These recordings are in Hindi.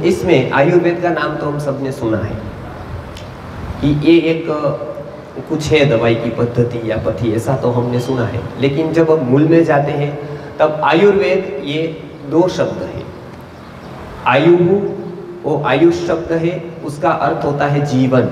इसमें आयुर्वेद का नाम तो हम सबने सुना है कि ये एक कुछ है दवाई की पद्धति या पथी, ऐसा तो हमने सुना है। लेकिन जब हम मूल में जाते हैं तब आयुर्वेद ये दो शब्द है। आयु वो आयुष शब्द है, उसका अर्थ होता है जीवन,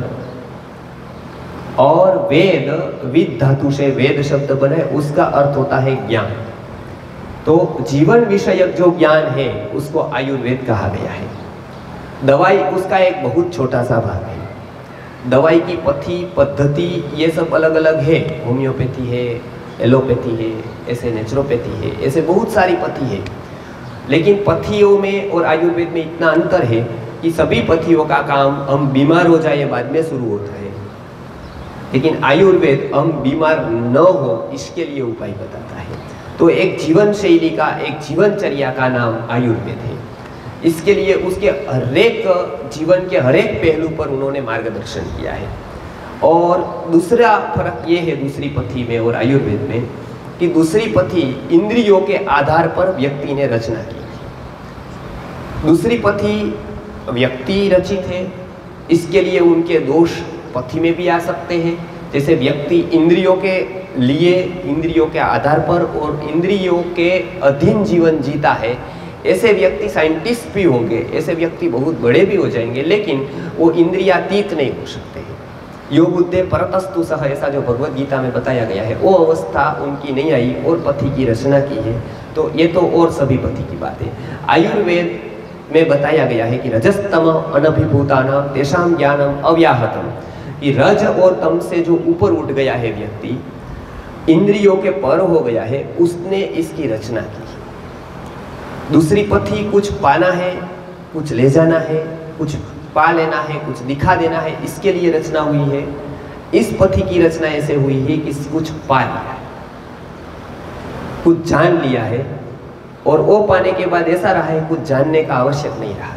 और वेद विद धातु से वेद शब्द बने, उसका अर्थ होता है ज्ञान। तो जीवन विषयक जो ज्ञान है उसको आयुर्वेद कहा गया है। दवाई उसका एक बहुत छोटा सा भाग है। दवाई की पथी पद्धति ये सब अलग अलग है, होम्योपैथी है, एलोपैथी है, ऐसे नेचुरोपैथी है, ऐसे बहुत सारी पथी है। लेकिन पथियों में और आयुर्वेद में इतना अंतर है कि सभी पथियों का काम हम बीमार हो जाए बाद में शुरू होता है, लेकिन आयुर्वेद हम बीमार न हो इसके लिए उपाय बताता है। तो एक जीवन शैली का, एक जीवनचर्या का नाम आयुर्वेद है। इसके लिए उसके हरेक जीवन के हरेक पहलू पर उन्होंने मार्गदर्शन किया है। और दूसरा फर्क ये है दूसरी पथी में और आयुर्वेद में कि दूसरी पथी इंद्रियों के आधार पर व्यक्ति ने रचना की थी। दूसरी पथी व्यक्ति रचित है, इसके लिए उनके दोष पथी में भी आ सकते हैं। जैसे व्यक्ति इंद्रियों के लिए, इंद्रियों के आधार पर और इंद्रियों के अधीन जीवन जीता है, ऐसे व्यक्ति साइंटिस्ट भी होंगे, ऐसे व्यक्ति बहुत बड़े भी हो जाएंगे, लेकिन वो इंद्रियातीत नहीं हो सकते हैं। यो बुद्धे परतस्तु सह, ऐसा जो भगवत गीता में बताया गया है, वो अवस्था उनकी नहीं आई और पथी की रचना की है। तो ये तो और सभी पथी की बात है। आयुर्वेद में बताया गया है कि रजस्तम अनभिभूतानाम तेषां ज्ञानम अव्याहतम, कि रज और तम से जो ऊपर उठ गया है व्यक्ति, इंद्रियों के पर हो गया है, उसने इसकी रचना की। दूसरी पथी कुछ पाना है, कुछ ले जाना है, कुछ पा लेना है, कुछ दिखा देना है, इसके लिए रचना हुई है। इस पथी की रचना ऐसे हुई है कि कुछ पा लिया है, कुछ जान लिया है, और वो पाने के बाद ऐसा रहा है कुछ जानने का आवश्यक नहीं रहा है।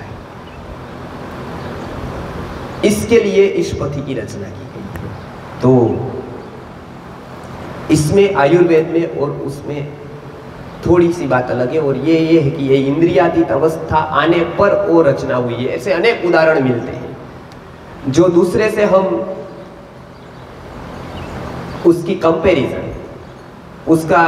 इसके लिए इस पथी की रचना की गई है। तो इसमें आयुर्वेद में और उसमें थोड़ी सी बात अलग है, और ये है कि ये इंद्रियातीत अवस्था आने पर वो रचना हुई है। ऐसे अनेक उदाहरण मिलते हैं जो दूसरे से हम उसकी कंपैरिजन, उसका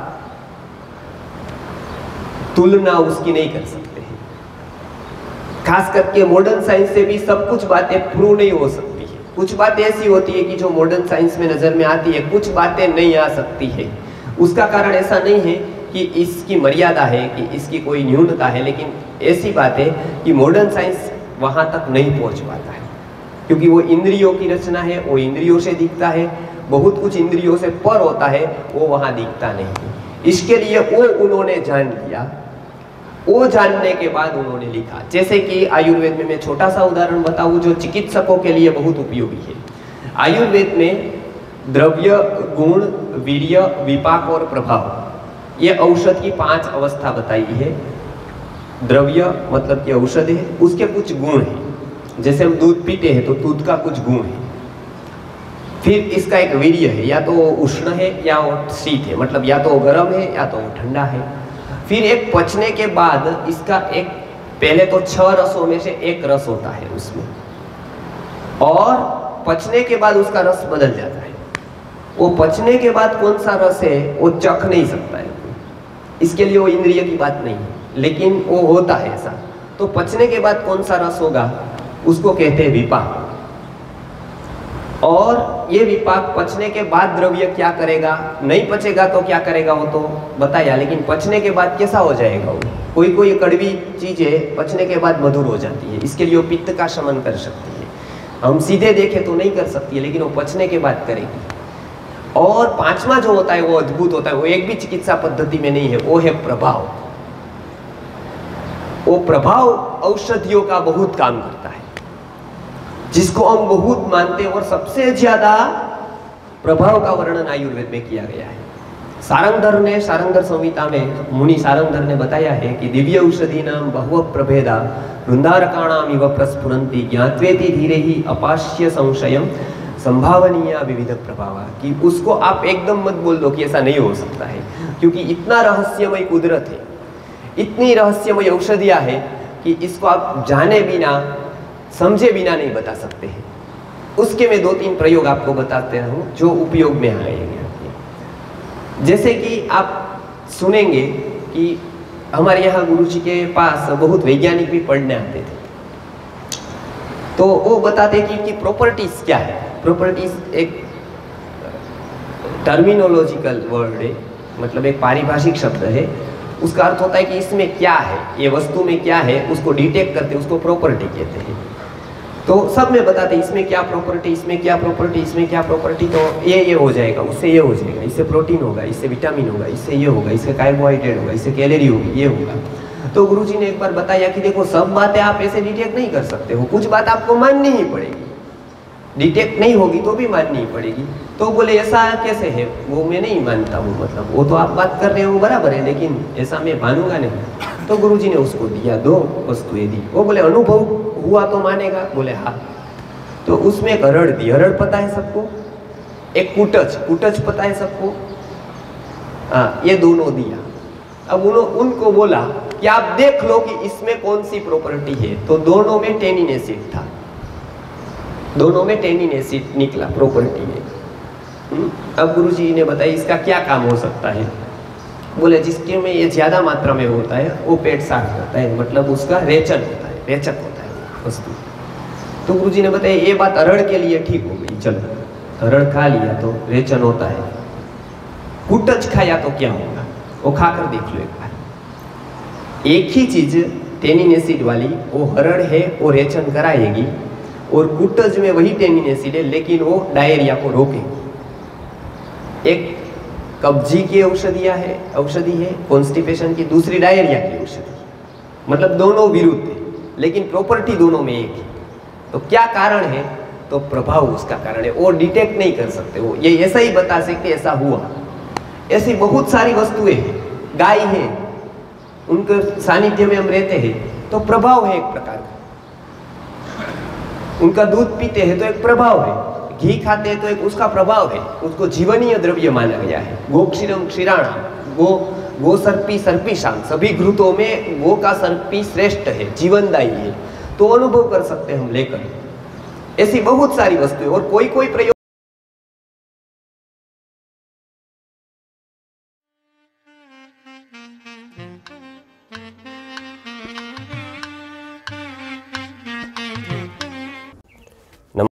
तुलना उसकी नहीं कर सकते हैं। खास करके मॉडर्न साइंस से भी सब कुछ बातें प्रूव नहीं हो सकती है। कुछ बातें ऐसी होती है कि जो मॉडर्न साइंस में नजर में आती है, कुछ बातें नहीं आ सकती है। उसका कारण ऐसा नहीं है कि इसकी मर्यादा है, कि इसकी कोई न्यूनता है, लेकिन ऐसी बात है कि मॉडर्न साइंस वहां तक नहीं पहुंच पाता है, क्योंकि वो इंद्रियों की रचना है, वो इंद्रियों से दिखता है। बहुत कुछ इंद्रियों से पर होता है, वो वहां दिखता नहीं है। इसके लिए वो उन्होंने जान लिया, वो जानने के बाद उन्होंने लिखा। जैसे कि आयुर्वेद में मैं छोटा सा उदाहरण बताऊं जो चिकित्सकों के लिए बहुत उपयोगी है। आयुर्वेद में द्रव्य, गुण, वीर्य, विपाक और प्रभाव, ये औषध की 5 अवस्था बताई है। द्रव्य मतलब कि औषध है, उसके कुछ गुण हैं। जैसे हम दूध पीते हैं तो दूध का कुछ गुण है। फिर इसका एक वीर्य है, या तो उष्ण है या वो शीत है, मतलब या तो गर्म है या तो ठंडा है। फिर एक पचने के बाद इसका एक, पहले तो 6 रसों में से एक रस होता है उसमें, और पचने के बाद उसका रस बदल जाता है। वो पचने के बाद कौन सा रस है वो चख नहीं सकता है, इसके लिए वो इंद्रिय की बात नहीं है, लेकिन वो होता है ऐसा। तो पचने के बाद कौन सा रस होगा उसको कहते हैं विपाक। और ये विपाक पचने के बाद द्रव्य क्या करेगा, नहीं पचेगा तो क्या करेगा वो तो बताया, लेकिन पचने के बाद कैसा हो जाएगा वो। कोई कोई कड़वी चीजें पचने के बाद मधुर हो जाती है, इसके लिए वो पित्त का शमन कर सकती है। हम सीधे देखें तो नहीं कर सकती है, लेकिन वो पचने के बाद करेगी। और 5वां जो होता है वो अद्भुत होता है, वो एक भी चिकित्सा पद्धति में नहीं है, वो है प्रभाव। वो प्रभाव औषधियों का बहुत काम करता है, जिसको हम बहुत मानते हैं, और सबसे ज्यादा प्रभाव का वर्णन आयुर्वेद में किया गया है। सारंगधर ने, सारंगधर संहिता में मुनि सारंगधर ने बताया है कि दिव्य औषधि नाम बहुव प्रभेदा वृंदारकाणाम इव प्रस्फुरन्ति ज्ञात्वेति धीरे ही अपाश्य संशयम संभावनीय विविध प्रभाव, कि उसको आप एकदम मत बोल दो कि ऐसा नहीं हो सकता है, क्योंकि इतना रहस्यमय कुदरत है, इतनी रहस्यमय औषधियाँ है कि इसको आप जाने बिना, समझे बिना नहीं बता सकते हैं। उसके मैं 2-3 प्रयोग आपको बताते हूँ जो उपयोग में आएंगे। जैसे कि आप सुनेंगे कि हमारे यहाँ गुरुजी के पास बहुत वैज्ञानिक भी पढ़ने आते थे, तो वो बताते कि इनकी प्रॉपर्टीज क्या है। प्रॉपर्टीज एक टर्मिनोलॉजिकल वर्ड है, मतलब एक पारिभाषिक शब्द है। उसका अर्थ होता है कि इसमें क्या है, ये वस्तु में क्या है, उसको डिटेक्ट करते हैं, उसको प्रॉपर्टी कहते हैं। तो सब में बताते हैं इसमें क्या प्रॉपर्टी, इसमें क्या प्रॉपर्टी, इसमें क्या प्रॉपर्टी, तो ये हो जाएगा, उससे ये हो जाएगा, इससे प्रोटीन होगा, इससे विटामिन होगा, इससे ये होगा, इससे कार्बोहाइड्रेट होगा, इससे कैलोरी होगी, ये होगा। तो गुरुजी ने एक बार बताया कि देखो सब बातें आप ऐसे डिटेक्ट नहीं कर सकते हो, कुछ बात आपको माननी ही पड़ेगी, डिटेक्ट नहीं होगी तो भी माननी ही पड़ेगी। तो बोले ऐसा कैसे है, वो मैं नहीं मानता हूँ, मतलब वो तो आप बात कर रहे हो बराबर है, लेकिन ऐसा मैं मानूंगा नहीं। तो गुरुजी ने उसको दिया 2 वस्तुएं दी। वो बोले अनुभव हुआ तो मानेगा, बोले हाँ। तो उसमें एक हरड़ दी, हरड़ पता है सबको, एक कुटच पता है सबको, हाँ, ये दोनों दिया। अब उनको बोला कि आप देख लो कि इसमें कौन सी प्रॉपर्टी है। तो दोनों में टेनिन एसिड था, दोनों में टेनिन एसिड निकला प्रॉपर्टी में। अब गुरुजी ने बताया इसका क्या काम हो सकता है। बोले जिसके में ये ज्यादा मात्रा में होता है वो पेट साफ करता है, मतलब उसका रेचन होता है, रेचक होता है वस्तु। तो गुरुजी ने बताया ये बात अरड़ के लिए ठीक हो गई, चलो अरड़ खा लिया तो रेचन होता है, कुटच खाया तो क्या होगा, वो खाकर देख लो एक बार। एक ही चीज टेनिन एसिड वाली, वो हरड़ है वो रेचन कराएगी, और कुटज में वही टेनिन एसिड है लेकिन वो डायरिया को रोकेगी। एक कब्जी की औषधि है कॉन्स्टिपेशन की, दूसरी डायरिया की औषधि, मतलब दोनों विरुद्ध है लेकिन प्रॉपर्टी दोनों में एक है। तो क्या कारण है, तो प्रभाव उसका कारण है, वो डिटेक्ट नहीं कर सकते, वो ये ऐसा ही बता सकते ऐसा हुआ। ऐसी बहुत सारी वस्तुएं हैं, गाय है, उनके सानिध्य में हम रहते हैं तो प्रभाव है एक प्रकार का, उनका दूध पीते हैं तो एक प्रभाव है, घी खाते हैं तो एक उसका प्रभाव है, उसको जीवनीय द्रव्य माना गया है। गोक्षीरम क्षीराणाम, गो सर्पी सर्पीशाम, सभी घृतों में गो का सर्पी श्रेष्ठ है, जीवनदायी है, तो अनुभव कर सकते हैं हम लेकर। ऐसी बहुत सारी वस्तुएं, और कोई प्रयोग